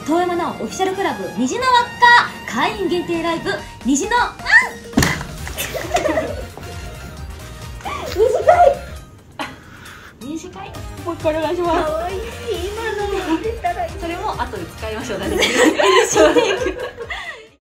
遠山奈緒オフィシャルクラブ虹の輪っか会員限定ライブ虹の二次会もう一回お願いします。 かわいい。今の見てたらいい。 それも後で使いましょう。大丈夫です。